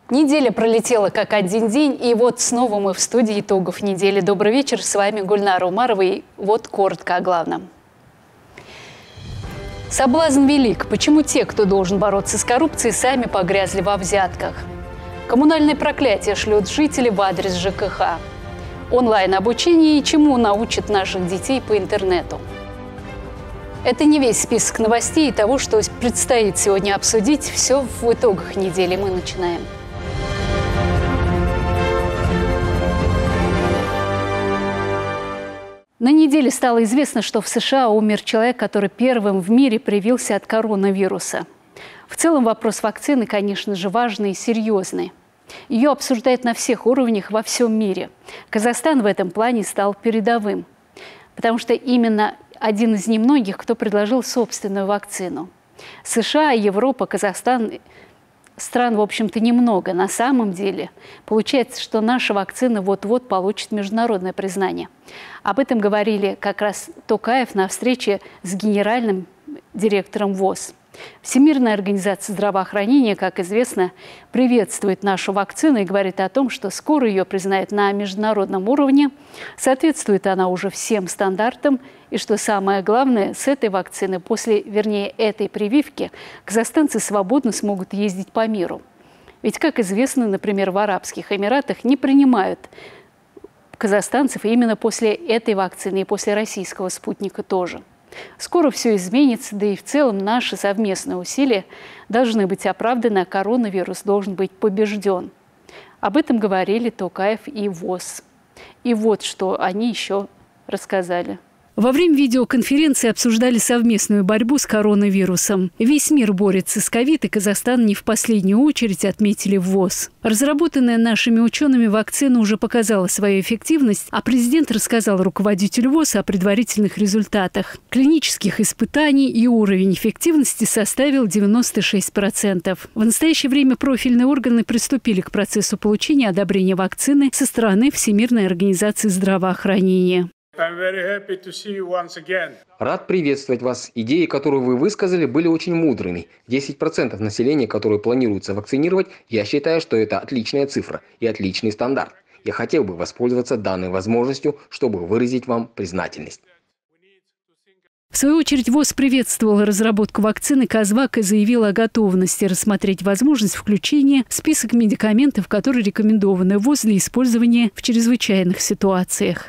Неделя пролетела как один день, и вот снова мы в студии итогов недели. Добрый вечер, с вами Гульнара Умарова, и вот коротко о главном. Соблазн велик. Почему те, кто должен бороться с коррупцией, сами погрязли во взятках? Коммунальное проклятие шлют жители в адрес ЖКХ. Онлайн-обучение и чему научат наших детей по интернету. Это не весь список новостей и того, что предстоит сегодня обсудить. Все в итогах недели. Мы начинаем. На неделе стало известно, что в США умер человек, который первым в мире привился от коронавируса. В целом вопрос вакцины, конечно же, важный и серьезный. Ее обсуждают на всех уровнях во всем мире. Казахстан в этом плане стал передовым, потому что именно один из немногих, кто предложил собственную вакцину. США, Европа, Казахстан – стран, в общем-то, немного. На самом деле получается, что наша вакцина вот-вот получит международное признание. Об этом говорили как раз Токаев на встрече с генеральным директором ВОЗ. Всемирная организация здравоохранения, как известно, приветствует нашу вакцину и говорит о том, что скоро ее признают на международном уровне. Соответствует она уже всем стандартам. И что самое главное, с этой вакцины, вернее, этой прививки, казахстанцы свободно смогут ездить по миру. Ведь, как известно, например, в Арабских Эмиратах не принимают казахстанцев именно после этой вакцины и после российского спутника тоже. Скоро все изменится, да и в целом наши совместные усилия должны быть оправданы, а коронавирус должен быть побежден. Об этом говорили Токаев и ВОЗ. И вот что они еще рассказали. Во время видеоконференции обсуждали совместную борьбу с коронавирусом. Весь мир борется с ковид, и Казахстан не в последнюю очередь, отметили в ВОЗ. Разработанная нашими учеными вакцина уже показала свою эффективность, а президент рассказал руководителю ВОЗ о предварительных результатах. Клинических испытаний и уровень эффективности составил 96%. В настоящее время профильные органы приступили к процессу получения одобрения вакцины со стороны Всемирной организации здравоохранения. Рад приветствовать вас. Идеи, которые вы высказали, были очень мудрыми. 10% населения, которое планируется вакцинировать, я считаю, что это отличная цифра и отличный стандарт. Я хотел бы воспользоваться данной возможностью, чтобы выразить вам признательность. В свою очередь, ВОЗ приветствовал разработку вакцины «Казвак» и заявил о готовности рассмотреть возможность включения в список медикаментов, которые рекомендованы ВОЗ для использования в чрезвычайных ситуациях.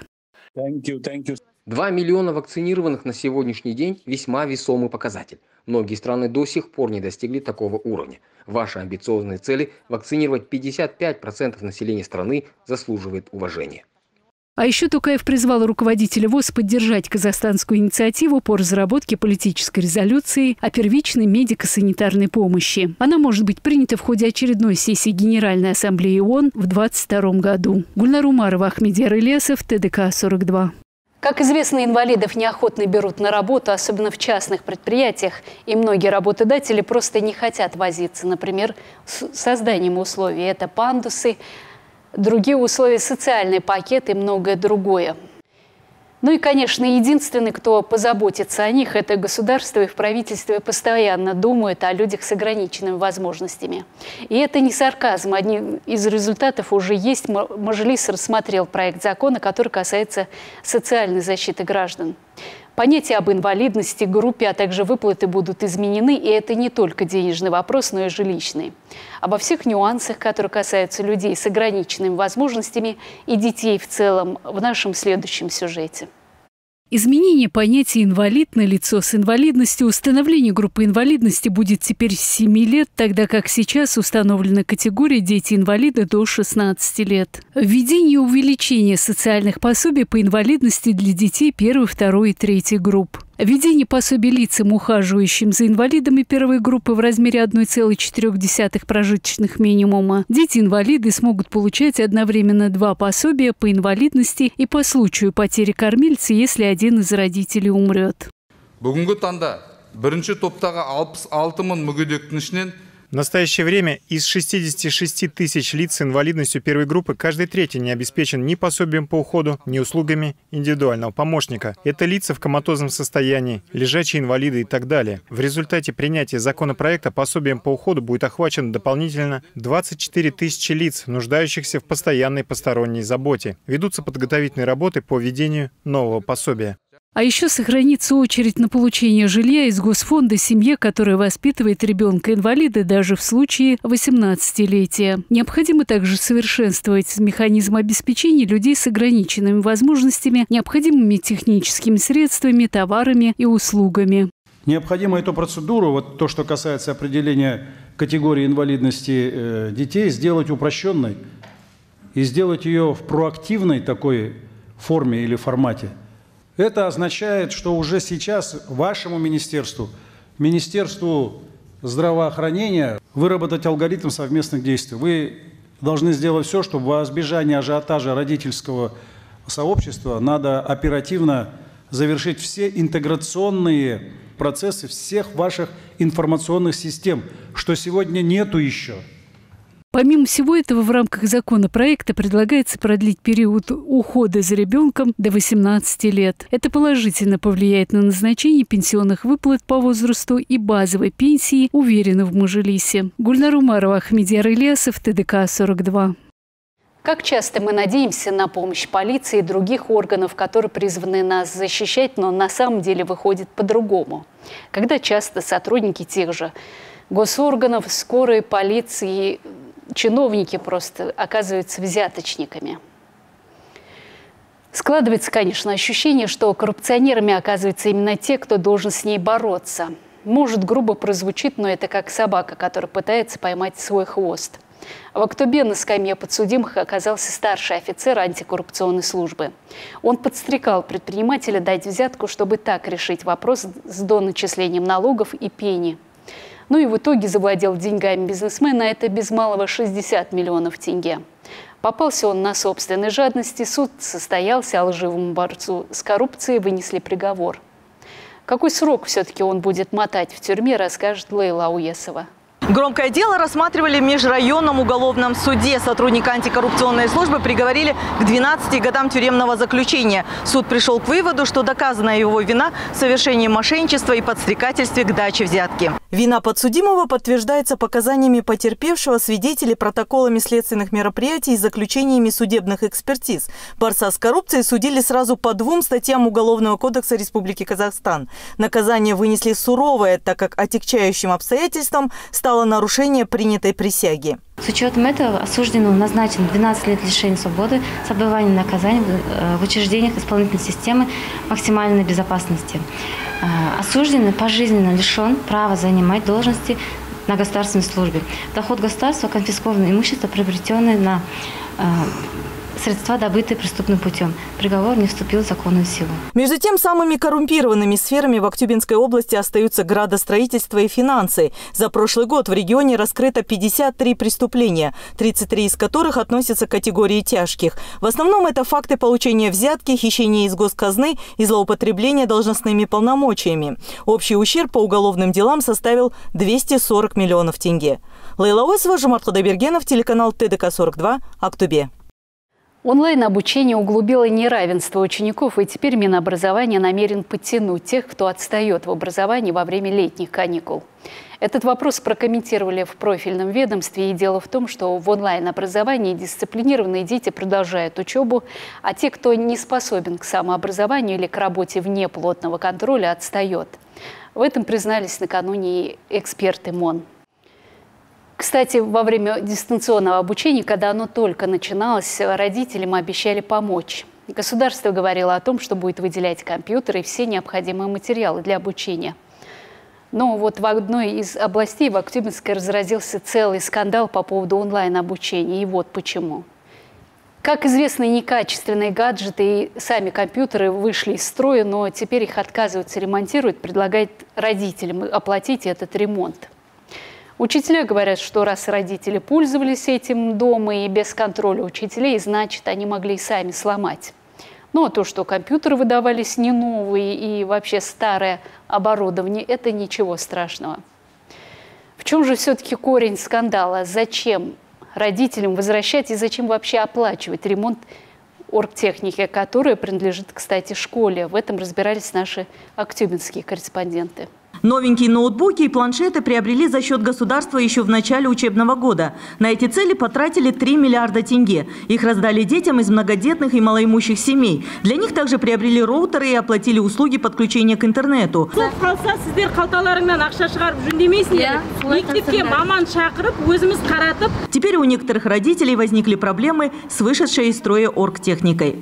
2 миллиона вакцинированных на сегодняшний день – весьма весомый показатель. Многие страны до сих пор не достигли такого уровня. Ваши амбициозные цели – вакцинировать 55% населения страны – заслуживает уважения. А еще Токаев призвал руководителя ВОЗ поддержать казахстанскую инициативу по разработке политической резолюции о первичной медико-санитарной помощи. Она может быть принята в ходе очередной сессии Генеральной Ассамблеи ООН в 2022 году. Гульнара Умарова, Ахмедияр Ильясов, ТДК-42. Как известно, инвалидов неохотно берут на работу, особенно в частных предприятиях. И многие работодатели просто не хотят возиться, например, с созданием условий. Это пандусы, другие условия, социальный пакет и многое другое. Ну и, конечно, единственный, кто позаботится о них, это государство, и в правительстве постоянно думают о людях с ограниченными возможностями. И это не сарказм. Одним из результатов уже есть. Мажилис рассмотрел проект закона, который касается социальной защиты граждан. Понятия об инвалидности, группе, а также выплаты будут изменены, и это не только денежный вопрос, но и жилищный. Обо всех нюансах, которые касаются людей с ограниченными возможностями и детей в целом, в нашем следующем сюжете. Изменение понятия «инвалид» на лицо с инвалидностью, установление группы инвалидности будет теперь с 7 лет, тогда как сейчас установлена категория «дети-инвалиды» до 16 лет. Введение увеличения социальных пособий по инвалидности для детей 1, 2 и 3 групп. Введение пособий лицам, ухаживающим за инвалидами первой группы в размере 1,4 прожиточных минимума. Дети-инвалиды смогут получать одновременно 2 пособия по инвалидности и по случаю потери кормильца, если один из родителей умрет. В настоящее время из 66 тысяч лиц с инвалидностью первой группы каждый третий не обеспечен ни пособием по уходу, ни услугами индивидуального помощника. Это лица в коматозном состоянии, лежачие инвалиды и так далее. В результате принятия законопроекта пособием по уходу будет охвачено дополнительно 24 тысячи лиц, нуждающихся в постоянной посторонней заботе. Ведутся подготовительные работы по введению нового пособия. А еще сохранится очередь на получение жилья из Госфонда семье, которая воспитывает ребенка-инвалида даже в случае 18-летия. Необходимо также совершенствовать механизм обеспечения людей с ограниченными возможностями, необходимыми техническими средствами, товарами и услугами. Необходимо эту процедуру, вот то, что касается определения категории инвалидности детей, сделать упрощенной и сделать ее в проактивной такой форме или формате. Это означает, что уже сейчас вашему министерству, Министерству здравоохранения, выработать алгоритм совместных действий. Вы должны сделать все, чтобы во избежание ажиотажа родительского сообщества надо оперативно завершить все интеграционные процессы всех ваших информационных систем, что сегодня нету еще. Помимо всего этого, в рамках законопроекта предлагается продлить период ухода за ребенком до 18 лет. Это положительно повлияет на назначение пенсионных выплат по возрасту и базовой пенсии, уверены в Мажилисе. Гульнар Умарова, Ахмедияр Ильясов, ТДК-42. Как часто мы надеемся на помощь полиции и других органов, которые призваны нас защищать, но на самом деле выходит по-другому. Когда часто сотрудники тех же госорганов, скорой, полиции, чиновники просто оказываются взяточниками. Складывается, конечно, ощущение, что коррупционерами оказываются именно те, кто должен с ней бороться. Может, грубо прозвучит, но это как собака, которая пытается поймать свой хвост. В Актубе на скамье подсудимых оказался старший офицер антикоррупционной службы. Он подстрекал предпринимателя дать взятку, чтобы так решить вопрос с доначислением налогов и пени. Ну и в итоге завладел деньгами бизнесмена, это без малого 60 миллионов тенге. Попался он на собственной жадности, суд состоялся, а лживому борцу с коррупцией вынесли приговор. Какой срок все-таки он будет мотать в тюрьме, расскажет Лейла Ауесова. Громкое дело рассматривали в межрайонном уголовном суде. Сотрудника антикоррупционной службы приговорили к 12 годам тюремного заключения. Суд пришел к выводу, что доказана его вина в совершении мошенничества и подстрекательстве к даче взятки. Вина подсудимого подтверждается показаниями потерпевшего, свидетелей, протоколами следственных мероприятий и заключениями судебных экспертиз. Борца с коррупцией судили сразу по 2 статьям Уголовного кодекса Республики Казахстан. Наказание вынесли суровое, так как отягчающим обстоятельством стало нарушение принятой присяги. С учетом этого осужденному назначено 12 лет лишения свободы с отбыванием наказания в учреждениях исполнительной системы максимальной безопасности. Осужденный пожизненно лишен права занимать должности на государственной службе. Доход государства, конфискованное имущество, приобретенное на средства, добытые преступным путем. Приговор не вступил в законную силу. Между тем, самыми коррумпированными сферами в Актюбинской области остаются градостроительство и финансы. За прошлый год в регионе раскрыто 53 преступления, 33 из которых относятся к категории тяжких. В основном это факты получения взятки, хищения из госказны и злоупотребления должностными полномочиями. Общий ущерб по уголовным делам составил 240 миллионов тенге. Лейла Ауесова, Жомарт Худайбергенов, телеканал ТДК-42, Актубе. Онлайн-обучение углубило неравенство учеников, и теперь Минобразование намерен подтянуть тех, кто отстает в образовании во время летних каникул. Этот вопрос прокомментировали в профильном ведомстве, и дело в том, что в онлайн-образовании дисциплинированные дети продолжают учебу, а те, кто не способен к самообразованию или к работе вне плотного контроля, отстает. В этом признались накануне и эксперты МОН. Кстати, во время дистанционного обучения, когда оно только начиналось, родителям обещали помочь. Государство говорило о том, что будет выделять компьютеры и все необходимые материалы для обучения. Но вот в одной из областей, в Актюбинской, разразился целый скандал по поводу онлайн-обучения. И вот почему. Как известно, некачественные гаджеты и сами компьютеры вышли из строя, но теперь их отказываются ремонтировать, предлагают родителям оплатить этот ремонт. Учителя говорят, что раз родители пользовались этим дома и без контроля учителей, значит, они могли и сами сломать. Ну а то, что компьютеры выдавались не новые и вообще старое оборудование, это ничего страшного. В чем же все-таки корень скандала? Зачем родителям возвращать и зачем вообще оплачивать ремонт оргтехники, которая принадлежит, кстати, школе? В этом разбирались наши актюбинские корреспонденты. Новенькие ноутбуки и планшеты приобрели за счет государства еще в начале учебного года. На эти цели потратили 3 миллиарда тенге. Их раздали детям из многодетных и малоимущих семей. Для них также приобрели роутеры и оплатили услуги подключения к интернету. Теперь у некоторых родителей возникли проблемы с вышедшей из строя оргтехникой.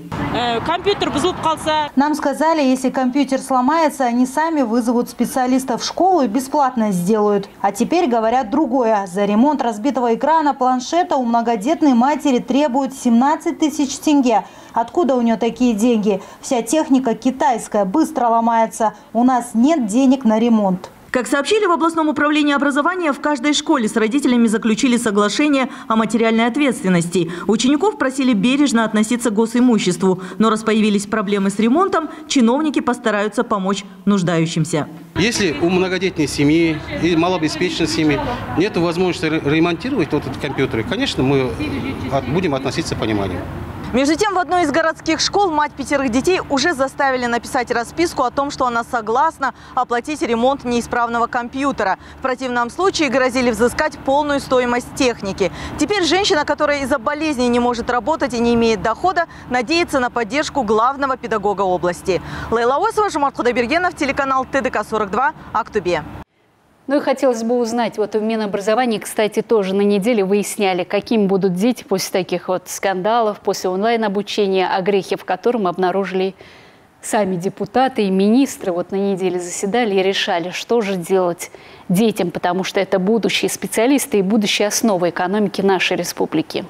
Нам сказали, если компьютер сломается, они сами вызовут специалистов в школу и бесплатно сделают. А теперь говорят другое. За ремонт разбитого экрана планшета у многодетной матери требуют 17 тысяч тенге. Откуда у нее такие деньги? Вся техника китайская, быстро ломается. У нас нет денег на ремонт. Как сообщили в областном управлении образования, в каждой школе с родителями заключили соглашение о материальной ответственности. Учеников просили бережно относиться к госимуществу. Но раз появились проблемы с ремонтом, чиновники постараются помочь нуждающимся. Если у многодетной семьи и малообеспеченной семьи нет возможности ремонтировать этот компьютер, конечно, мы будем относиться с пониманием. Между тем, в одной из городских школ мать 5 детей уже заставили написать расписку о том, что она согласна оплатить ремонт неисправного компьютера. В противном случае грозили взыскать полную стоимость техники. Теперь женщина, которая из-за болезни не может работать и не имеет дохода, надеется на поддержку главного педагога области. Лейла Осова, Жомарт Худайбергенов, телеканал ТДК-42, Актубе. Ну и хотелось бы узнать, вот в Минобразовании, кстати, тоже на неделе выясняли, какими будут дети после таких вот скандалов, после онлайн-обучения, огрехи в котором обнаружили сами депутаты и министры. Вот на неделе заседали и решали, что же делать детям, потому что это будущие специалисты и будущая основа экономики нашей республики.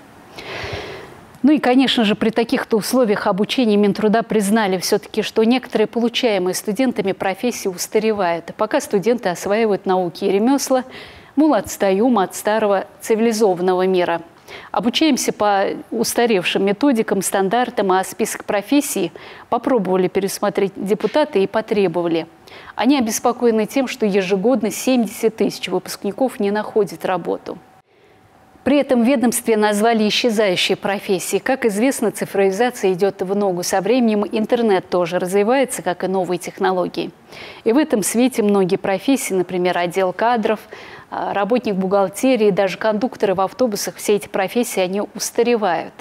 Ну и, конечно же, при таких-то условиях обучения Минтруда признали все-таки, что некоторые получаемые студентами профессии устаревают. И пока студенты осваивают науки и ремесла, мол, отстаем от старого цивилизованного мира. Обучаемся по устаревшим методикам, стандартам, а список профессий попробовали пересмотреть депутаты и потребовали. Они обеспокоены тем, что ежегодно 70 тысяч выпускников не находят работу. При этом в ведомстве назвали исчезающие профессии. Как известно, цифровизация идет в ногу со временем, интернет тоже развивается, как и новые технологии. И в этом свете многие профессии, например, отдел кадров, работник бухгалтерии, даже кондукторы в автобусах, все эти профессии, они устаревают.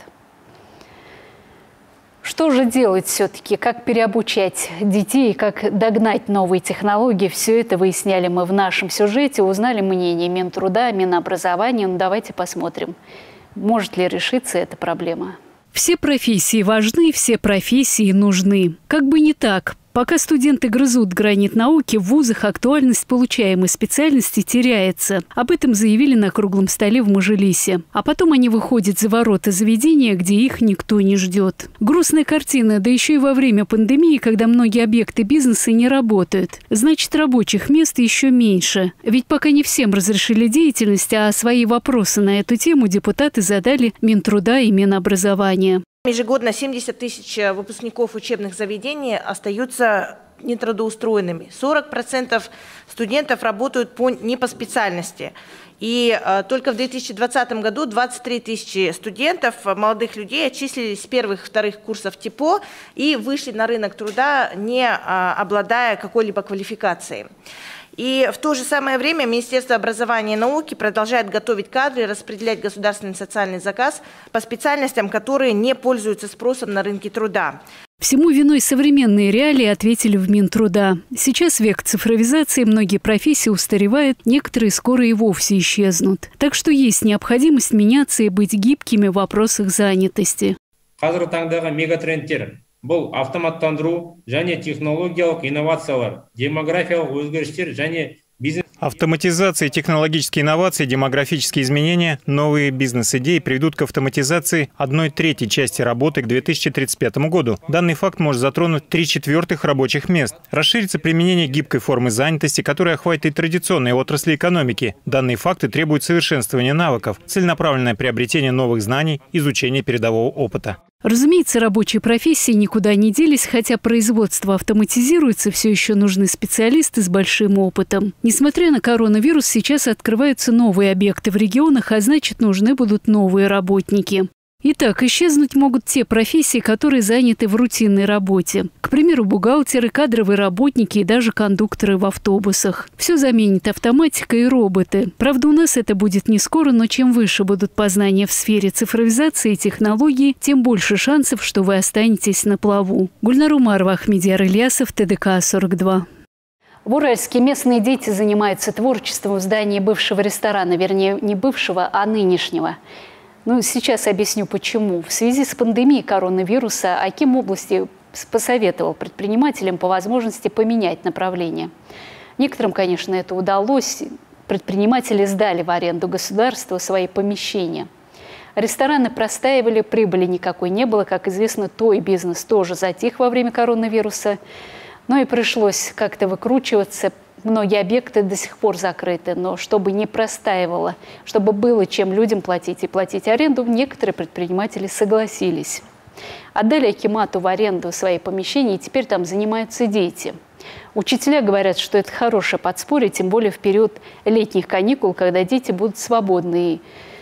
Что же делать все-таки? Как переобучать детей, как догнать новые технологии? Все это выясняли мы в нашем сюжете. Узнали мнение Минтруда, Минобразования. Ну, давайте посмотрим, может ли решиться эта проблема. Все профессии важны, все профессии нужны. Как бы не так. Пока студенты грызут гранит науки, в вузах актуальность получаемой специальности теряется. Об этом заявили на круглом столе в Мажилисе. А потом они выходят за ворота заведения, где их никто не ждет. Грустная картина, да еще и во время пандемии, когда многие объекты бизнеса не работают. Значит, рабочих мест еще меньше. Ведь пока не всем разрешили деятельность, а свои вопросы на эту тему депутаты задали Минтруда и Минобразования. Ежегодно 70 тысяч выпускников учебных заведений остаются нетрудоустроенными. 40% студентов работают не по специальности. И только в 2020 году 23 тысячи студентов, молодых людей, отчислились с первых и вторых курсов ТИПО и вышли на рынок труда, не обладая какой-либо квалификацией. И в то же самое время Министерство образования и науки продолжает готовить кадры, распределять государственный социальный заказ по специальностям, которые не пользуются спросом на рынке труда. Всему виной современные реалии, ответили в Минтруда. Сейчас век цифровизации, многие профессии устаревают, некоторые скоро и вовсе исчезнут. Так что есть необходимость меняться и быть гибкими в вопросах занятости. Бұл автоматтандыру және технологиялық инновациялар, демографиялық өзгерістер және бизнес. Автоматизация, технологические инновации, демографические изменения, новые бизнес-идеи приведут к автоматизации 1/3 части работы к 2035 году. Данный факт может затронуть 3/4 рабочих мест. Расширится применение гибкой формы занятости, которая охватит и традиционные отрасли экономики. Данные факты требуют совершенствования навыков, целенаправленное приобретение новых знаний, изучение передового опыта. Разумеется, рабочие профессии никуда не делись, хотя производство автоматизируется, все еще нужны специалисты с большим опытом. Несмотря на коронавирус, сейчас открываются новые объекты в регионах, а значит, нужны будут новые работники. Итак, исчезнуть могут те профессии, которые заняты в рутинной работе. К примеру, бухгалтеры, кадровые работники и даже кондукторы в автобусах. Все заменит автоматика и роботы. Правда, у нас это будет не скоро, но чем выше будут познания в сфере цифровизации и технологий, тем больше шансов, что вы останетесь на плаву. Гульнар Умарова, Ахмедияр Ильясов, ТДК-42. В Уральске местные дети занимаются творчеством в здании бывшего ресторана, вернее, не бывшего, а нынешнего. Сейчас объясню, почему. В связи с пандемией коронавируса Аким области посоветовал предпринимателям по возможности поменять направление. Некоторым, конечно, это удалось. Предприниматели сдали в аренду государству свои помещения. Рестораны простаивали, прибыли никакой не было. Как известно, той бизнес тоже затих во время коронавируса. Но и пришлось как-то выкручиваться. Многие объекты до сих пор закрыты, но чтобы не простаивало, чтобы было чем людям платить и платить аренду, некоторые предприниматели согласились. Отдали акимату в аренду свои помещения, и теперь там занимаются дети. Учителя говорят, что это хорошее подспорье, тем более в период летних каникул, когда дети будут свободны и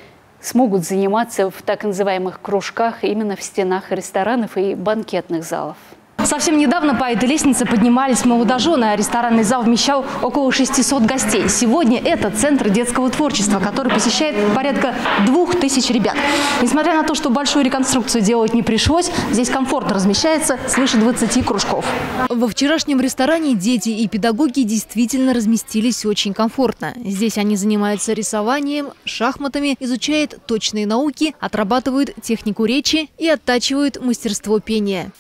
смогут заниматься в так называемых кружках именно в стенах ресторанов и банкетных залов. Совсем недавно по этой лестнице поднимались молодожены, а ресторанный зал вмещал около 600 гостей. Сегодня это центр детского творчества, который посещает порядка 2000 ребят. Несмотря на то, что большую реконструкцию делать не пришлось, здесь комфортно размещается свыше 20 кружков. Во вчерашнем ресторане дети и педагоги действительно разместились очень комфортно. Здесь они занимаются рисованием, шахматами, изучают точные науки, отрабатывают технику речи и оттачивают мастерство пения.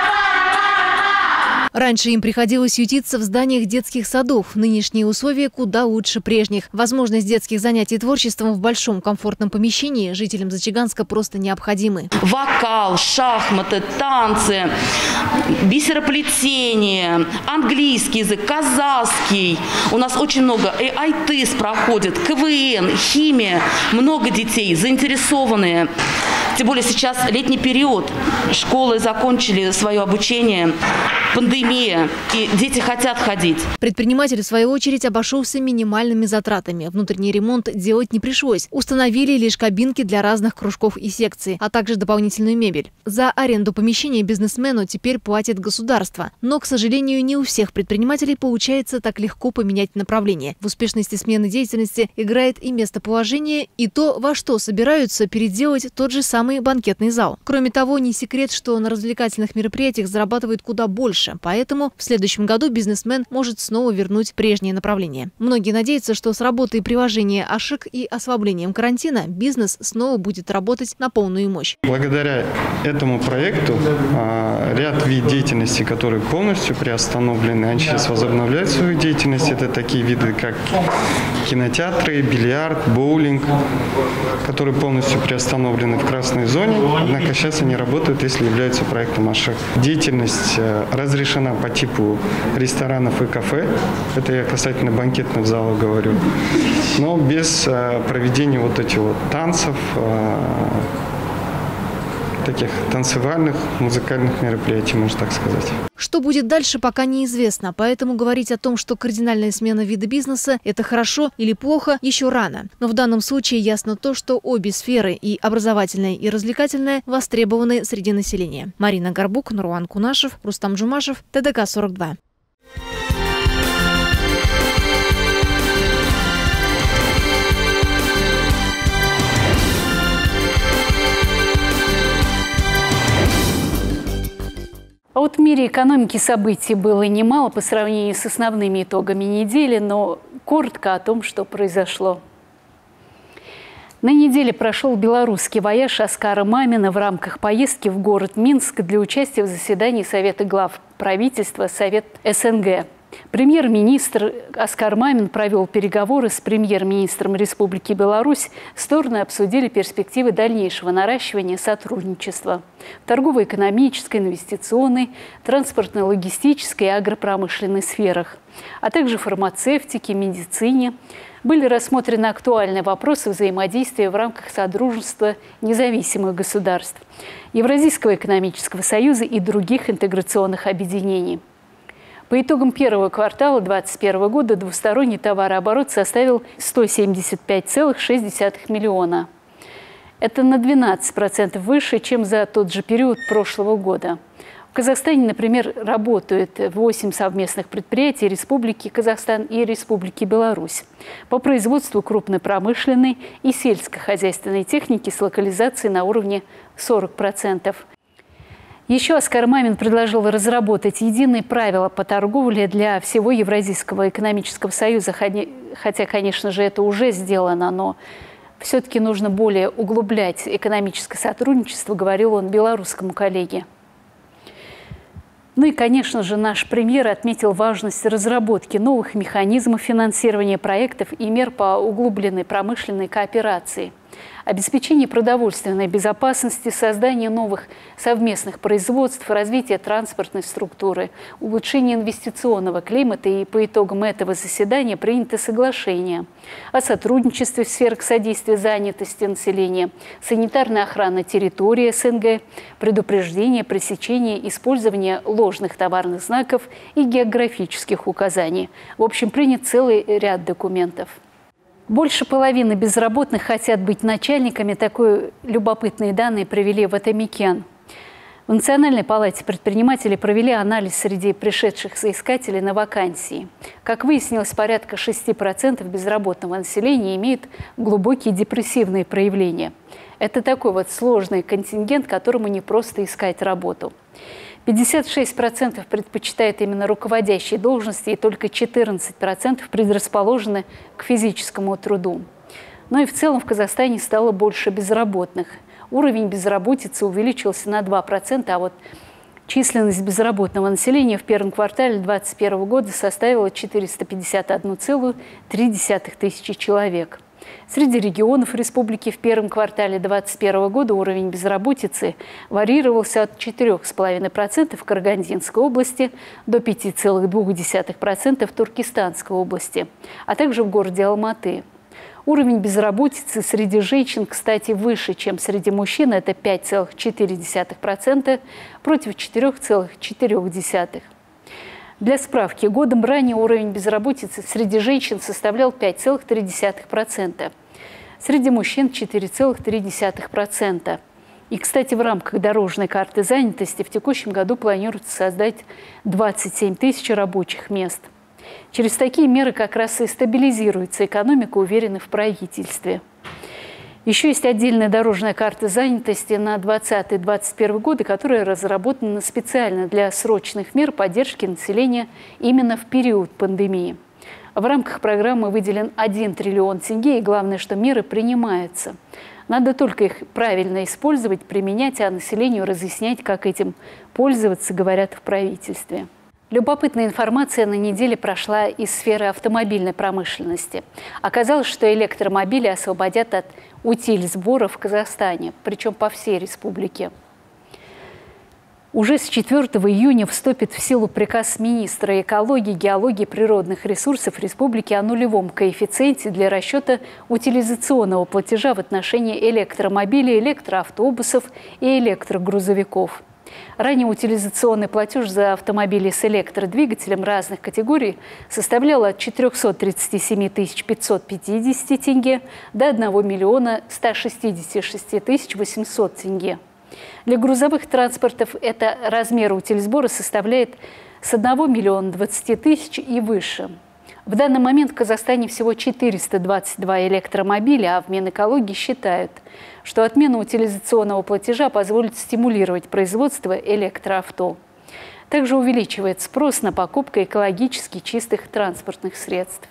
Раньше им приходилось ютиться в зданиях детских садов. Нынешние условия куда лучше прежних. Возможность детских занятий творчеством в большом комфортном помещении жителям Зачаганска просто необходимы. Вокал, шахматы, танцы, бисероплетение, английский язык, казахский. У нас очень много. И айтыс проходит, КВН, химия. Много детей заинтересованные. Тем более сейчас летний период. Школы закончили свое обучение. Пандемия, и дети хотят ходить. Предприниматель, в свою очередь, обошелся минимальными затратами. Внутренний ремонт делать не пришлось. Установили лишь кабинки для разных кружков и секций, а также дополнительную мебель. За аренду помещения бизнесмену теперь платит государство. Но, к сожалению, не у всех предпринимателей получается так легко поменять направление. В успешности смены деятельности играет и местоположение, и то, во что собираются переделать тот же самый банкетный зал. Кроме того, не секрет, что на развлекательных мероприятиях зарабатывают куда больше. Поэтому в следующем году бизнесмен может снова вернуть прежнее направление. Многие надеются, что с работой приложения АШИК и ослаблением карантина бизнес снова будет работать на полную мощь. Благодаря этому проекту ряд видов деятельности, которые полностью приостановлены, они сейчас возобновляют свою деятельность. Это такие виды, как кинотеатры, бильярд, боулинг, которые полностью приостановлены в красной зоне. Однако сейчас они работают, если являются проектом АШИК. Деятельность разрешена по типу ресторанов и кафе. Это я касательно банкетных залов говорю. Но без проведения вот этих вот танцев, таких танцевальных, музыкальных мероприятий, можно так сказать. Что будет дальше, пока неизвестно. Поэтому говорить о том, что кардинальная смена вида бизнеса – это хорошо или плохо, еще рано. Но в данном случае ясно то, что обе сферы, и образовательная, и развлекательная, востребованы среди населения. Марина Горбук, Нуруан Кунашев, Рустам Джумашев, ТДК-42. А вот в мире экономики событий было немало по сравнению с основными итогами недели, но коротко о том, что произошло. На неделе прошел белорусский вояж Оскара Мамина в рамках поездки в город Минск для участия в заседании Совета глав правительства Совет СНГ. Премьер-министр Оскар Мамин провел переговоры с премьер-министром Республики Беларусь. Стороны обсудили перспективы дальнейшего наращивания сотрудничества в торгово-экономической, инвестиционной, транспортно-логистической и агропромышленной сферах, а также фармацевтике, медицине. Были рассмотрены актуальные вопросы взаимодействия в рамках Содружества независимых государств, Евразийского экономического союза и других интеграционных объединений. По итогам первого квартала 2021 года двусторонний товарооборот составил 175,6 миллиона. Это на 12% выше, чем за тот же период прошлого года. В Казахстане, например, работают 8 совместных предприятий Республики Казахстан и Республики Беларусь по производству крупной промышленной и сельскохозяйственной техники с локализацией на уровне 40%. Еще Оскар Мамин предложил разработать единые правила по торговле для всего Евразийского экономического союза, хотя, конечно же, это уже сделано, но все-таки нужно более углублять экономическое сотрудничество, говорил он белорусскому коллеге. Ну и, конечно же, наш премьер отметил важность разработки новых механизмов финансирования проектов и мер по углубленной промышленной кооперации, обеспечение продовольственной безопасности, создание новых совместных производств, развитие транспортной структуры, улучшение инвестиционного климата. И по итогам этого заседания принято соглашение о сотрудничестве в сферах содействия занятости населения, санитарной охраны территории СНГ, предупреждение, пресечение использования ложных товарных знаков и географических указаний. В общем, принят целый ряд документов. Больше половины безработных хотят быть начальниками. Такие любопытные данные привели в Атамекен. В Национальной палате предпринимателей провели анализ среди пришедших соискателей на вакансии. Как выяснилось, порядка 6% безработного населения имеют глубокие депрессивные проявления. Это такой вот сложный контингент, которому не просто искать работу. 56% предпочитают именно руководящие должности, и только 14% предрасположены к физическому труду. Но и в целом в Казахстане стало больше безработных. Уровень безработицы увеличился на 2%, а вот численность безработного населения в первом квартале 2021 года составила 451,3 тысячи человек. Среди регионов республики в первом квартале 2021 года уровень безработицы варьировался от 4,5% в Карагандинской области до 5,2% в Туркестанской области, а также в городе Алматы. Уровень безработицы среди женщин, кстати, выше, чем среди мужчин. Это 5,4% против 4,4%. Для справки, годом ранее уровень безработицы среди женщин составлял 5,3%, среди мужчин – 4,3%. И, кстати, в рамках дорожной карты занятости в текущем году планируется создать 27 тысяч рабочих мест. Через такие меры как раз и стабилизируется экономика, уверены в правительстве. Еще есть отдельная дорожная карта занятости на 2020-2021 годы, которая разработана специально для срочных мер поддержки населения именно в период пандемии. В рамках программы выделен 1 триллион тенге, и главное, что меры принимаются. Надо только их правильно использовать, применять, а населению разъяснять, как этим пользоваться, говорят в правительстве. Любопытная информация на неделе прошла из сферы автомобильной промышленности. Оказалось, что электромобили освободят от утиль-сбора в Казахстане, причем по всей республике. Уже с 4 июня вступит в силу приказ министра экологии, геологии и природных ресурсов республики о нулевом коэффициенте для расчета утилизационного платежа в отношении электромобилей, электроавтобусов и электрогрузовиков. Ранее утилизационный платеж за автомобили с электродвигателем разных категорий составлял от 437 550 тенге до 1 миллиона 166 800 тенге. Для грузовых транспортов это размер утильсбора составляет с 1 миллиона 20 тысяч и выше. В данный момент в Казахстане всего 422 электромобиля, а в Минэкологии считают, что отмена утилизационного платежа позволит стимулировать производство электроавто. Также увеличивает спрос на покупку экологически чистых транспортных средств.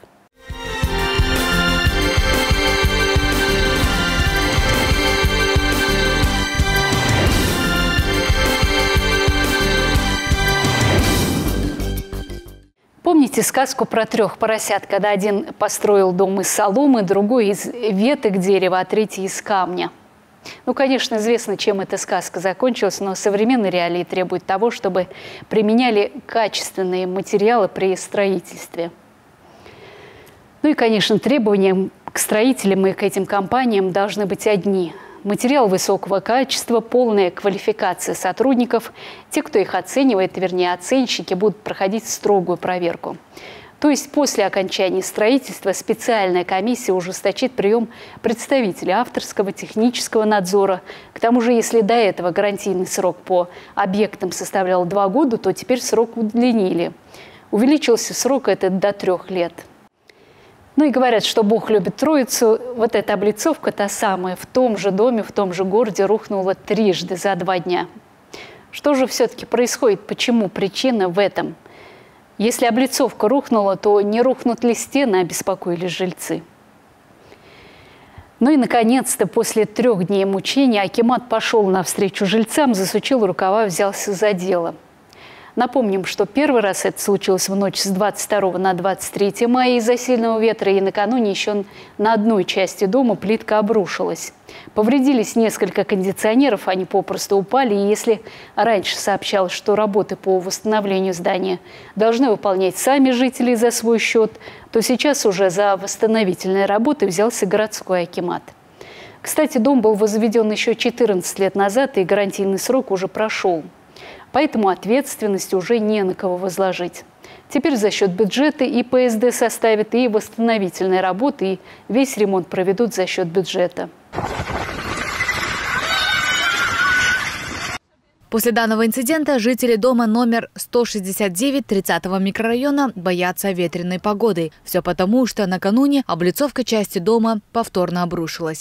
Помните Помните сказку про 3 поросят, когда один построил дом из соломы, другой из веток дерева, а третий из камня? Ну, конечно, известно, чем эта сказка закончилась, но современные реалии требуют того, чтобы применяли качественные материалы при строительстве. Ну и, конечно, требования к строителям и к этим компаниям должны быть одни. Материал высокого качества, полная квалификация сотрудников. Те, кто их оценивает, вернее, оценщики, будут проходить строгую проверку. То есть после окончания строительства специальная комиссия ужесточит прием представителей авторского, технического надзора. К тому же, если до этого гарантийный срок по объектам составлял 2 года, то теперь срок удлинили. Увеличился срок этот до 3 лет. Ну и говорят, что Бог любит Троицу. Вот эта облицовка, та самая, в том же доме, в том же городе рухнула 3 за 2 дня. Что же все-таки происходит? Почему? Причина в этом. Если облицовка рухнула, то не рухнут ли стены, обеспокоились жильцы. Ну и, наконец-то, после 3 дней мучений акимат пошел навстречу жильцам, засучил рукава, взялся за дело. Напомним, что первый раз это случилось в ночь с 22 на 23 мая из-за сильного ветра, и накануне еще на одной части дома плитка обрушилась. Повредились несколько кондиционеров, они попросту упали, и если раньше сообщалось, что работы по восстановлению здания должны выполнять сами жители за свой счет, то сейчас уже за восстановительные работы взялся городской акимат. Кстати, дом был возведен еще 14 лет назад, и гарантийный срок уже прошел. Поэтому ответственность уже не на кого возложить. Теперь за счет бюджета и ПСД составят, и восстановительные работы, и весь ремонт проведут за счет бюджета. После данного инцидента жители дома номер 169 30-го микрорайона боятся ветреной погоды. Все потому, что накануне облицовка части дома повторно обрушилась.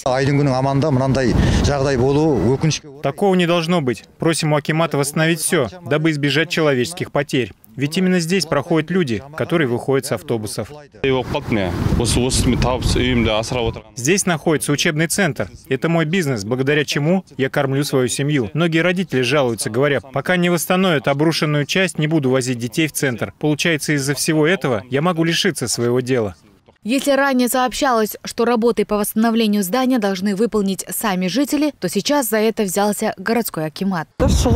Такого не должно быть. Просим у акимата восстановить все, дабы избежать человеческих потерь. Ведь именно здесь проходят люди, которые выходят с автобусов. Здесь находится учебный центр. Это мой бизнес, благодаря чему я кормлю свою семью. Многие родители жалуются, говоря, пока не восстановят обрушенную часть, не буду возить детей в центр. Получается, из-за всего этого я могу лишиться своего дела. Если ранее сообщалось, что работы по восстановлению здания должны выполнить сами жители, то сейчас за это взялся городской акимат.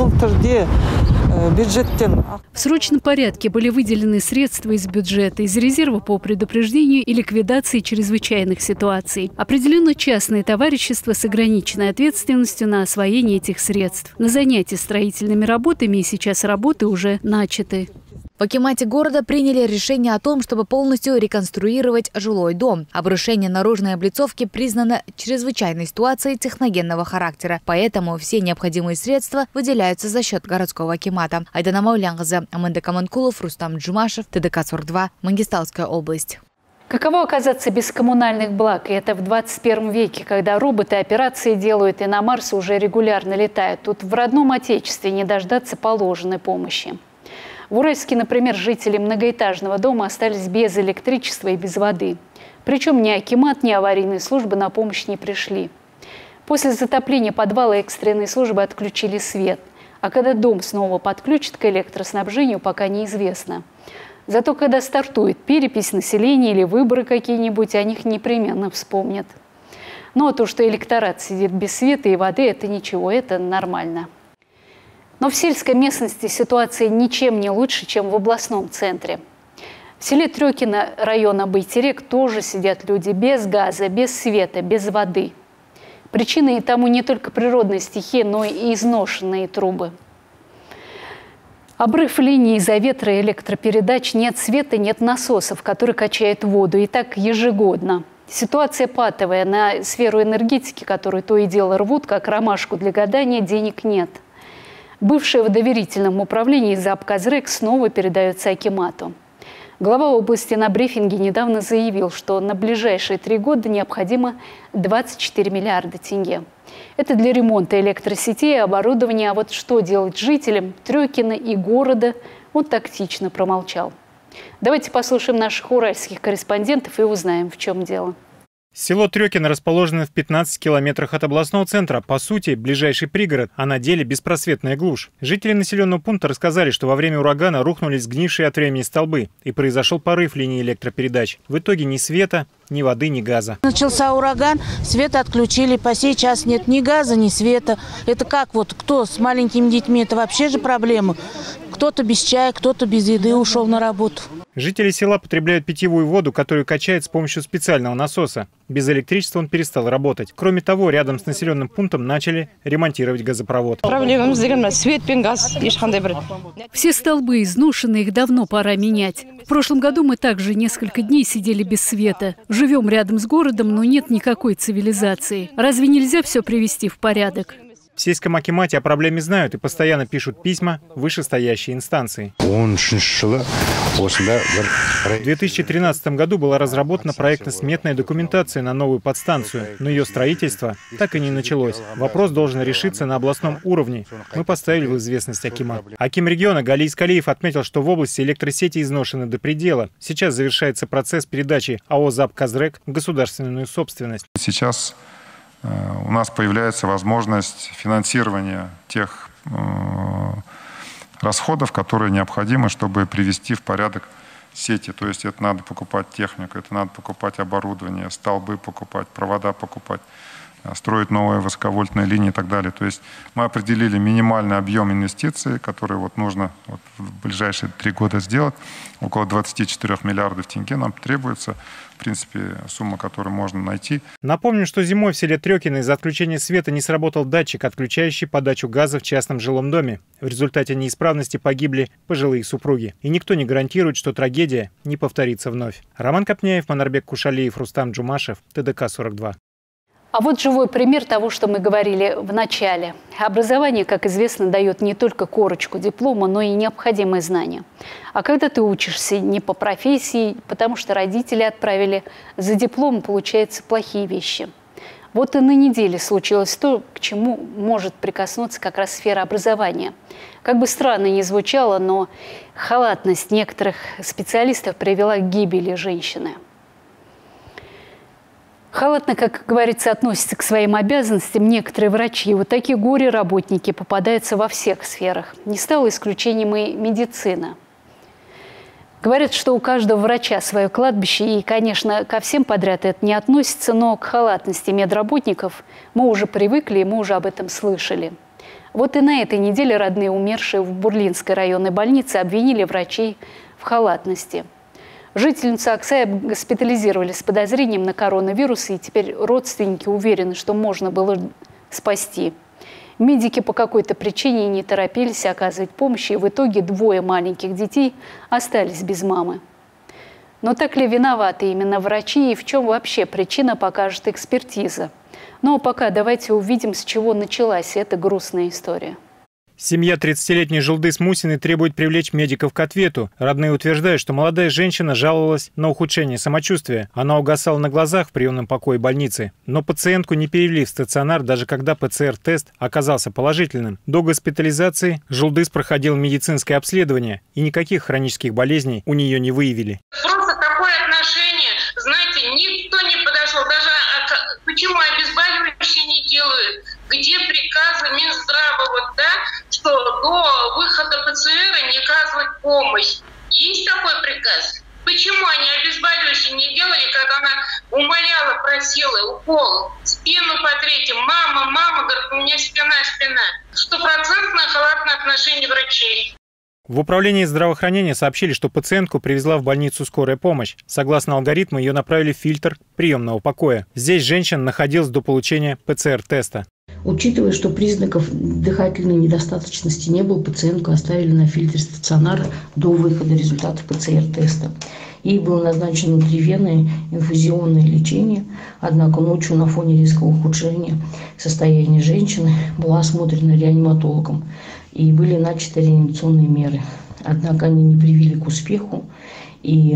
В срочном порядке были выделены средства из бюджета, из резерва по предупреждению и ликвидации чрезвычайных ситуаций. Определено частное товарищество с ограниченной ответственностью на освоение этих средств. На занятия строительными работами, и сейчас работы уже начаты. В акимате города приняли решение о том, чтобы полностью реконструировать жилой дом. Обрушение наружной облицовки признано чрезвычайной ситуацией техногенного характера. Поэтому все необходимые средства выделяются за счет городского акимата. Айдана Маулянғызы, Аманда Каманкулов, Рустам Джумашев, ТДК-42, Мангистауская область. Каково оказаться без коммунальных благ? И это в 21 веке, когда роботы операции делают и на Марс уже регулярно летают. Тут в родном отечестве не дождаться положенной помощи. В Уральске, например, жители многоэтажного дома остались без электричества и без воды. Причем ни акимат, ни аварийные службы на помощь не пришли. После затопления подвала экстренные службы отключили свет. А когда дом снова подключат к электроснабжению, пока неизвестно. Зато когда стартует перепись населения или выборы какие-нибудь, о них непременно вспомнят. Но то, что электорат сидит без света и воды, это ничего, это нормально. Но в сельской местности ситуация ничем не лучше, чем в областном центре. В селе Трёкино района Байтерек тоже сидят люди без газа, без света, без воды. Причиной тому не только природная стихия, но и изношенные трубы. Обрыв линий из-за ветра и электропередач, нет света, нет насосов, которые качают воду. И так ежегодно. Ситуация патовая. На сферу энергетики, которую то и дело рвут, как ромашку для гадания, денег нет. Бывшее в доверительном управлении Запказрек снова передается акимату. Глава области на брифинге недавно заявил, что на ближайшие 3 года необходимо 24 миллиарда тенге. Это для ремонта электросетей и оборудования. А вот что делать жителям Трёкино и города, он тактично промолчал. Давайте послушаем наших уральских корреспондентов и узнаем, в чем дело. Село Трёкино расположено в 15 километрах от областного центра. По сути, ближайший пригород, а на деле беспросветная глушь. Жители населенного пункта рассказали, что во время урагана рухнули сгнившие от времени столбы и произошел порыв линии электропередач. В итоге ни света, ни воды, ни газа. Начался ураган, свет отключили, по сей час нет ни газа, ни света. Это как вот, кто с маленькими детьми, это вообще же проблема. Кто-то без чая, кто-то без еды ушел на работу. Жители села потребляют питьевую воду, которую качают с помощью специального насоса. Без электричества он перестал работать. Кроме того, рядом с населенным пунктом начали ремонтировать газопровод. Все столбы изношены, их давно пора менять. В прошлом году мы также несколько дней сидели без света. Живем рядом с городом, но нет никакой цивилизации. Разве нельзя все привести в порядок? В сельском акимате о проблеме знают и постоянно пишут письма в вышестоящие инстанции. В 2013 году была разработана проектно-сметная документация на новую подстанцию, но ее строительство так и не началось. Вопрос должен решиться на областном уровне. Мы поставили в известность акимат. Аким региона Галий Искалиев отметил, что в области электросети изношены до предела. Сейчас завершается процесс передачи АО ЗАП «Казрэк» в государственную собственность. Сейчас у нас появляется возможность финансирования тех расходов, которые необходимы, чтобы привести в порядок сети. То есть это надо покупать технику, это надо покупать оборудование, столбы покупать, провода покупать, строить новые высоковольтные линии и так далее. То есть мы определили минимальный объем инвестиций, который нужно в ближайшие 3 года сделать. Около 24 миллиардов тенге нам требуется. В принципе, сумма, которую можно найти. Напомню, что зимой в селе Трёкино из-за отключения света не сработал датчик, отключающий подачу газа в частном жилом доме. В результате неисправности погибли пожилые супруги. И никто не гарантирует, что трагедия не повторится вновь. Роман Копняев, Манарбек Кушалиев, Рустам Джумашев, ТДК-42. А вот живой пример того, что мы говорили в начале. Образование, как известно, дает не только корочку диплома, но и необходимые знания. А когда ты учишься не по профессии, потому что родители отправили за диплом, получаются плохие вещи. Вот и на неделе случилось то, к чему может прикоснуться как раз сфера образования. Как бы странно ни звучало, но халатность некоторых специалистов привела к гибели женщины. Халатно, как говорится, относятся к своим обязанностям некоторые врачи. Вот такие горе-работники попадаются во всех сферах. Не стало исключением и медицина. Говорят, что у каждого врача свое кладбище, и, конечно, ко всем подряд это не относится, но к халатности медработников мы уже привыкли, и мы уже об этом слышали. Вот и на этой неделе родные умершие в Бурлинской районной больнице обвинили врачей в халатности. Жительницу Аксая госпитализировали с подозрением на коронавирус, и теперь родственники уверены, что можно было спасти. Медики по какой-то причине не торопились оказывать помощь, и в итоге 2 маленьких детей остались без мамы. Но так ли виноваты именно врачи, и в чем вообще причина, покажет экспертиза? Ну а пока давайте увидим, с чего началась эта грустная история. Семья 30-летней Жулдыс Мусиной требует привлечь медиков к ответу. Родные утверждают, что молодая женщина жаловалась на ухудшение самочувствия. Она угасала на глазах в приемном покое больницы. Но пациентку не перевели в стационар, даже когда ПЦР-тест оказался положительным. До госпитализации Жулдыс проходил медицинское обследование, и никаких хронических болезней у нее не выявили. Просто такое отношение, знаете, никто не подошел. Даже почему обезболивающие не делают? Где приказы Минздрава, что до выхода ПЦР не оказывать помощь? Есть такой приказ? Почему они обезболивающие не делали, когда она умоляла, просила укол, спину потрите, мама, говорит, у меня спина. 100% халатное отношение врачей. В управлении здравоохранения сообщили, что пациентку привезла в больницу скорая помощь. Согласно алгоритму, ее направили в фильтр приемного покоя. Здесь женщина находилась до получения ПЦР-теста. Учитывая, что признаков дыхательной недостаточности не было, пациентку оставили на фильтре стационара до выхода результатов ПЦР-теста. Ей было назначено внутривенное инфузионное лечение, однако ночью на фоне резкого ухудшения состояния женщины была осмотрена реаниматологом и были начаты реанимационные меры. Однако они не привели к успеху, и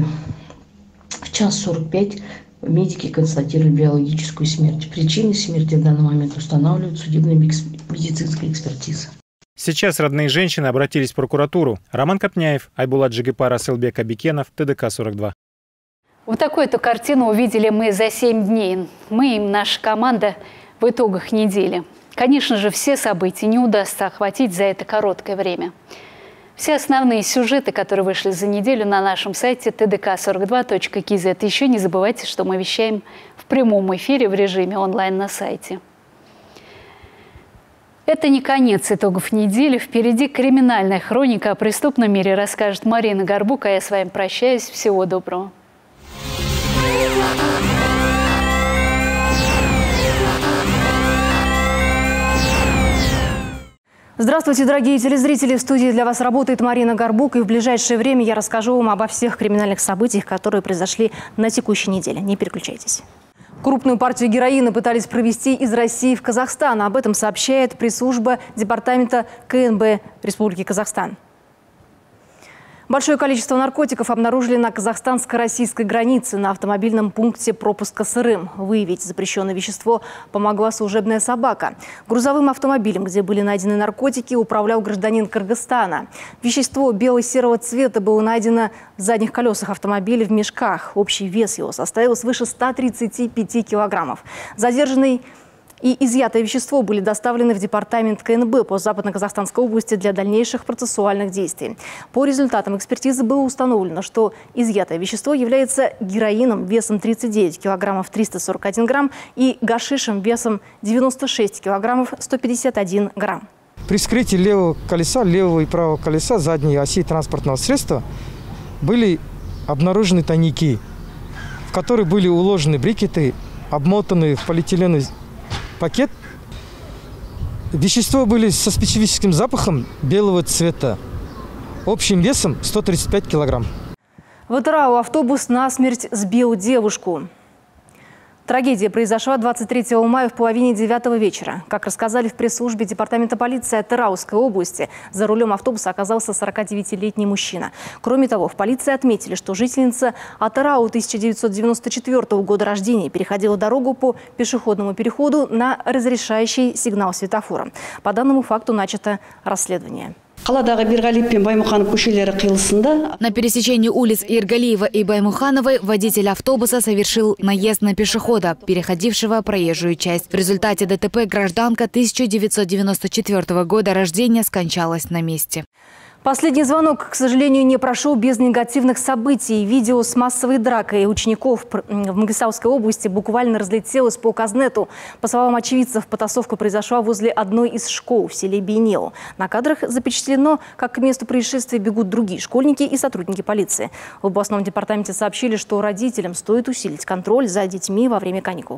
в 1:45 медики констатировали биологическую смерть. Причины смерти в данный момент устанавливает судебная медицинская экспертиза. Сейчас родные женщины обратились в прокуратуру. Роман Копняев, Айбулат Джигипар, Асылбек Абикенов, ТДК-42. Вот такую-то картину увидели мы за 7 дней. Мы и наша команда в итогах недели. Конечно же, все события не удастся охватить за это короткое время. Все основные сюжеты, которые вышли за неделю на нашем сайте tdk42.kz. Еще не забывайте, что мы вещаем в прямом эфире в режиме онлайн на сайте. Это не конец итогов недели. Впереди криминальная хроника. О преступном мире расскажет Марина Горбук, а я с вами прощаюсь. Всего доброго. Здравствуйте, дорогие телезрители! В студии для вас работает Марина Горбук, и в ближайшее время я расскажу вам обо всех криминальных событиях, которые произошли на текущей неделе. Не переключайтесь. Крупную партию героина пытались провезти из России в Казахстан. Об этом сообщает пресс-служба департамента КНБ Республики Казахстан. Большое количество наркотиков обнаружили на казахстанско-российской границе на автомобильном пункте пропуска Сырым. Выявить запрещенное вещество помогла служебная собака. Грузовым автомобилем, где были найдены наркотики, управлял гражданин Кыргызстана. Вещество бело-серого цвета было найдено в задних колесах автомобиля в мешках. Общий вес его составил свыше 135 килограммов. Задержанный и изъятое вещество были доставлены в департамент КНБ по Западно-Казахстанской области для дальнейших процессуальных действий. По результатам экспертизы было установлено, что изъятое вещество является героином весом 39 килограммов 341 грамм и гашишем весом 96 килограммов 151 грамм. При вскрытии левого колеса, левого и правого колеса задней оси транспортного средства были обнаружены тайники, в которые были уложены брикеты, обмотанные в полиэтиленовый пакет. Вещества были со специфическим запахом белого цвета, общим весом 135 килограмм. В Атырау автобус насмерть сбил девушку. Трагедия произошла 23 мая в половине 9 вечера. Как рассказали в пресс-службе департамента полиции Атырауской области, за рулем автобуса оказался 49-летний мужчина. Кроме того, в полиции отметили, что жительница Атырау 1994 года рождения переходила дорогу по пешеходному переходу на разрешающий сигнал светофора. По данному факту начато расследование. На пересечении улиц Иргалиева и Баймухановой водитель автобуса совершил наезд на пешехода, переходившего проезжую часть. В результате ДТП гражданка 1994 года рождения скончалась на месте. Последний звонок, к сожалению, не прошел без негативных событий. Видео с массовой дракой учеников в Мангистауской области буквально разлетелось по Казнету. По словам очевидцев, потасовка произошла возле одной из школ в селе Бейнеу. На кадрах запечатлено, как к месту происшествия бегут другие школьники и сотрудники полиции. В областном департаменте сообщили, что родителям стоит усилить контроль за детьми во время каникул.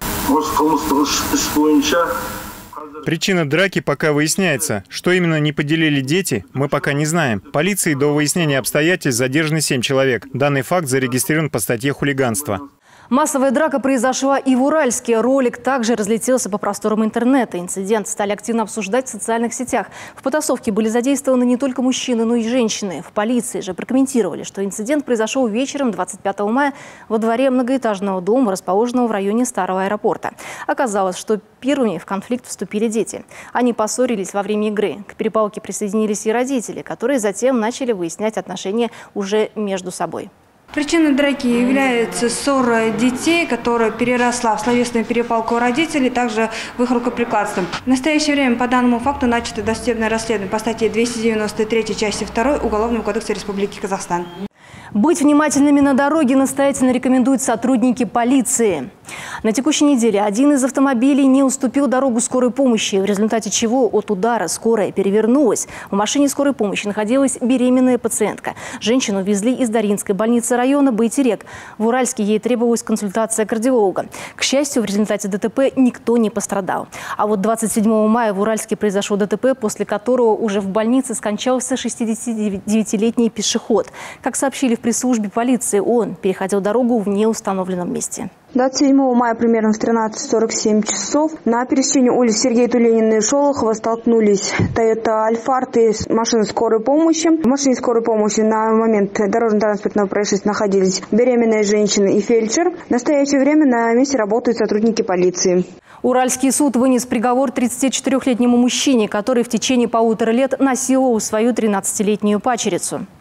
Причина драки пока выясняется. Что именно не поделили дети, мы пока не знаем. Полиции до выяснения обстоятельств задержаны 7 человек. Данный факт зарегистрирован по статье «Хулиганство». Массовая драка произошла и в Уральске. Ролик также разлетелся по просторам интернета. Инцидент стали активно обсуждать в социальных сетях. В потасовке были задействованы не только мужчины, но и женщины. В полиции же прокомментировали, что инцидент произошел вечером 25 мая во дворе многоэтажного дома, расположенного в районе старого аэропорта. Оказалось, что первыми в конфликт вступили дети. Они поссорились во время игры. К перепалке присоединились и родители, которые затем начали выяснять отношения уже между собой. Причиной драки является ссора детей, которая переросла в словесную перепалку родителей, также в их рукоприкладство. В настоящее время по данному факту начато досудебное расследование по статье 293 части 2 Уголовного кодекса Республики Казахстан. Быть внимательными на дороге настоятельно рекомендуют сотрудники полиции. На текущей неделе один из автомобилей не уступил дорогу скорой помощи, в результате чего от удара скорая перевернулась. В машине скорой помощи находилась беременная пациентка. Женщину везли из Даринской больницы района Байтерек. В Уральске ей требовалась консультация кардиолога. К счастью, в результате ДТП никто не пострадал. А вот 27 мая в Уральске произошло ДТП, после которого уже в больнице скончался 69-летний пешеход. Как сообщили в пресс-службе полиции, он переходил дорогу в неустановленном месте. 27 мая примерно в 13:47 часов на пересечении улиц Сергея Тулинина и Шолохова столкнулись Toyota Alphard и машина скорой помощи. В машине скорой помощи на момент дорожно-транспортного происшествия находились беременная женщина и фельдшер. В настоящее время на месте работают сотрудники полиции. Уральский суд вынес приговор 34-летнему мужчине, который в течение 1,5 лет насиловал свою 13-летнюю падчерицу.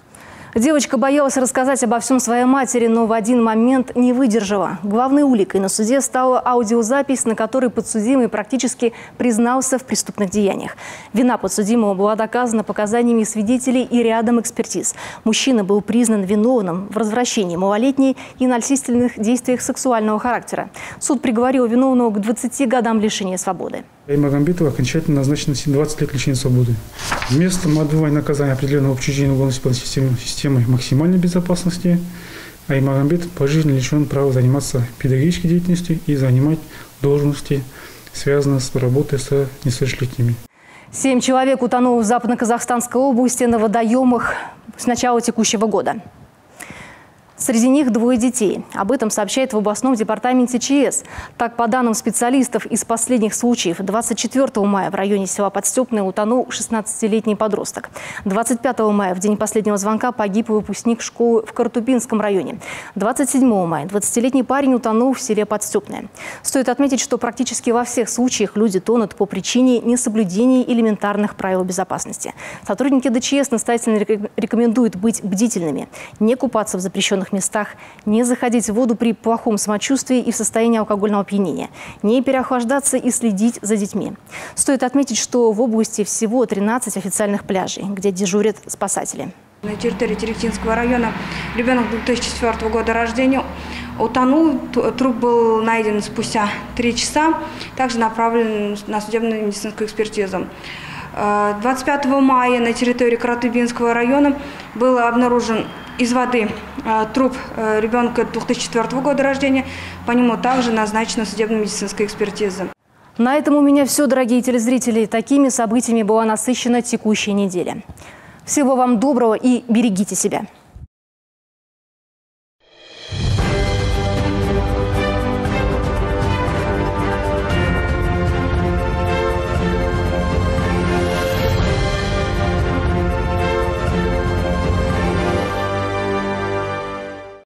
Девочка боялась рассказать обо всем своей матери, но в один момент не выдержала. Главной уликой на суде стала аудиозапись, на которой подсудимый практически признался в преступных деяниях. Вина подсудимого была доказана показаниями свидетелей и рядом экспертиз. Мужчина был признан виновным в развращении малолетней и насильственных действиях сексуального характера. Суд приговорил виновного к 20 годам лишения свободы. Аймагамбетова окончательно назначено 20 лет лишения свободы. Местом отбывания наказания определенного учреждения уголовно-исполнительной системы максимальной безопасности. Аймагамбет пожизненно лишен права заниматься педагогической деятельностью и занимать должности, связанные с работой с несовершеннолетними. 7 человек утонуло в Западно-Казахстанской области на водоемах с начала текущего года. Среди них 2 детей. Об этом сообщает в областном департаменте ЧС. Так, по данным специалистов, из последних случаев 24 мая в районе села Подстепное утонул 16-летний подросток. 25 мая, в день последнего звонка, погиб выпускник школы в Каратубинском районе. 27 мая 20-летний парень утонул в селе Подстепное. Стоит отметить, что практически во всех случаях люди тонут по причине несоблюдения элементарных правил безопасности. Сотрудники ДЧС настоятельно рекомендуют быть бдительными, не купаться в запрещенных местах, не заходить в воду при плохом самочувствии и в состоянии алкогольного опьянения, не переохлаждаться и следить за детьми. Стоит отметить, что в области всего 13 официальных пляжей, где дежурят спасатели. На территории Теректинского района ребенок 2004 года рождения утонул. Труп был найден спустя 3 часа, также направлен на судебную медицинскую экспертизу. 25 мая на территории Каратубинского района был обнаружен из воды труп ребенка 2004 года рождения. По нему также назначена судебно-медицинская экспертиза. На этом у меня все, дорогие телезрители. Такими событиями была насыщена текущая неделя. Всего вам доброго и берегите себя.